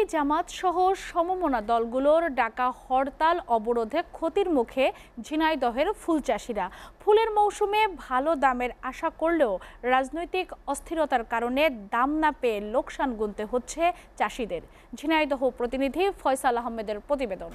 জামাত সহ সমমনা দলগুলোর ডাকা হরতাল অবরোধে ক্ষতির মুখে ঝিনাইদহের ফুল চাষিরা। ফুলের মৌসুমে ভালো দামের আশা করলেও রাজনৈতিক অস্থিরতার কারণে দাম না পেয়ে লোকসান গুনতে হচ্ছে চাষিদের। ঝিনাইদহ প্রতিনিধি ফয়সাল আহমেদের প্রতিবেদন।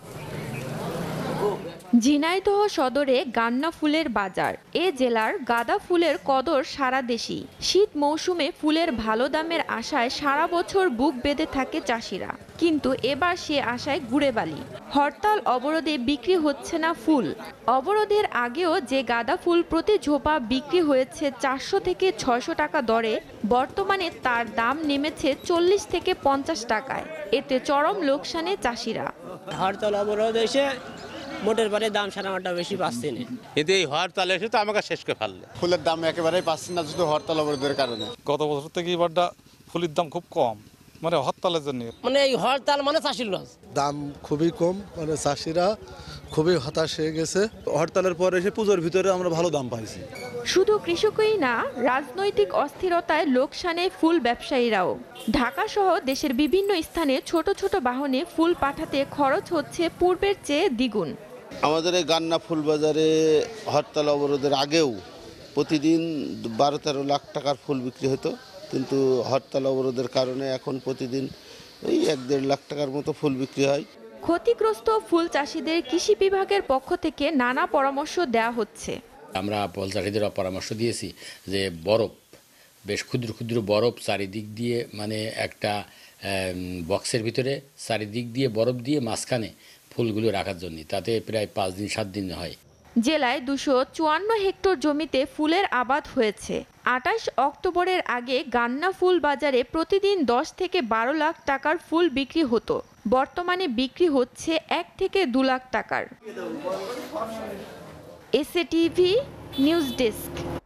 ঝিনাইদহ সদরে গান্না ফুলের বাজার। এ জেলার গাঁদা ফুলের কদর সারা দেশই। শীত মৌসুমে ফুলের ভালো দামের আশায় সারা বছর বুক বেঁধে থাকে চাষিরা, কিন্তু এবার সে আশায় গুড়ে বালি। হরতাল অবরোধে বিক্রি হচ্ছে না ফুল। অবরোধের আগেও যে গাঁদা ফুল প্রতি ঝোপা বিক্রি হয়েছে 400 থেকে 600 টাকা দরে, বর্তমানে তার দাম নেমেছে 40 থেকে 50 টাকায়। এতে চরম লোকসানে চাষিরা। হরতাল অবরোধ এসে মোটের পরে দাম সারাটা বেশি পাচ্ছি না। কিন্তু এই হরতাল এসে তো আমাকে শেষ করে ফেললে। ফুলের দাম একেবারেই পাচ্ছি না শুধু হরতাল অবরোধের কারণে। গত বছর থেকে এবারটা ফুলের দাম খুব কম, মানে হরতালের জন্য। মানে এই হরতাল মানে চাষির লস। দাম খুবই কম, মানে চাষিরা খুবই হতাশ হয়ে গেছে। হরতালের পর এসে পুজোর ভিতরে আমরা ভালো দাম পাইছি। শুধু কৃষকই না, রাজনৈতিক অস্থিরতায় লোকসানে ফুল ব্যবসায়ীরাও। ঢাকা সহ দেশের বিভিন্ন স্থানে ছোট ছোট বাহনে ফুল পাঠাতে খরচ হচ্ছে পূর্বের চেয়ে দ্বিগুণ। আমাদের এই গান্না ফুল বাজারে হরতাল অবরোধের আগেও প্রতিদিন 12-13 লাখ টাকার ফুল বিক্রি হতো, কিন্তু হরতাল অবরোধের কারণে এখন প্রতিদিন এই 1-1.5 লাখ টাকার মতো ফুল বিক্রি হয়। ক্ষতিগ্রস্ত ফুল চাষিদের কৃষি বিভাগের পক্ষ থেকে নানা পরামর্শ দেওয়া হচ্ছে। আমরা ফল চাষিদের পরামর্শ দিয়েছি যে বরফ, বেশ ক্ষুদ্র ক্ষুদ্র বরফ চারিদিক দিয়ে, মানে একটা বক্সের ভিতরে চারিদিক দিয়ে বরফ দিয়ে মাঝখানে ফুলগুলো রাখার জন্য, তাতে প্রায় 5 দিন 7 দিন হয়। জেলায় 254 হেক্টর জমিতে ফুলের আবাদ হয়েছে। 28 অক্টোবরের আগে গান্না ফুল বাজারে প্রতিদিন 10 থেকে 12 লাখ টাকার ফুল বিক্রি হতো। বর্তমানে বিক্রি হচ্ছে 1 থেকে 2 লাখ টাকার। SA TV news desk.